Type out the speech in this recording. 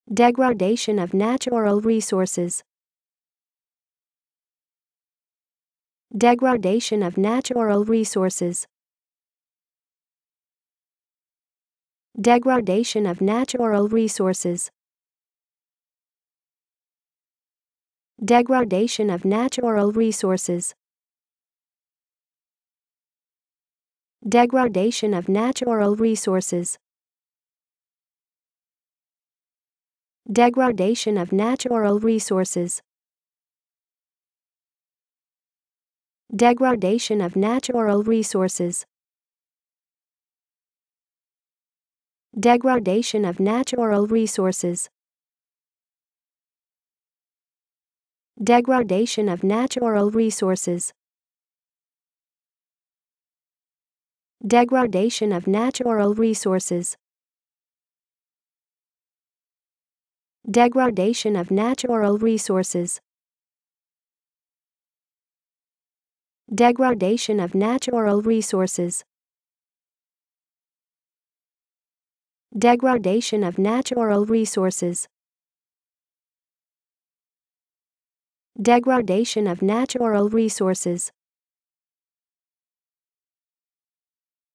Degradation of natural resources. Degradation of natural resources. Degradation of natural resources. Degradation of natural resources. Degradation of natural resources. Degradation of natural resources. Degradation of natural resources. Degradation of natural resources. Degradation of natural resources. Degradation of natural resources. Degradation of natural resources. Degradation of natural resources. Degradation of natural resources. Degradation of natural resources.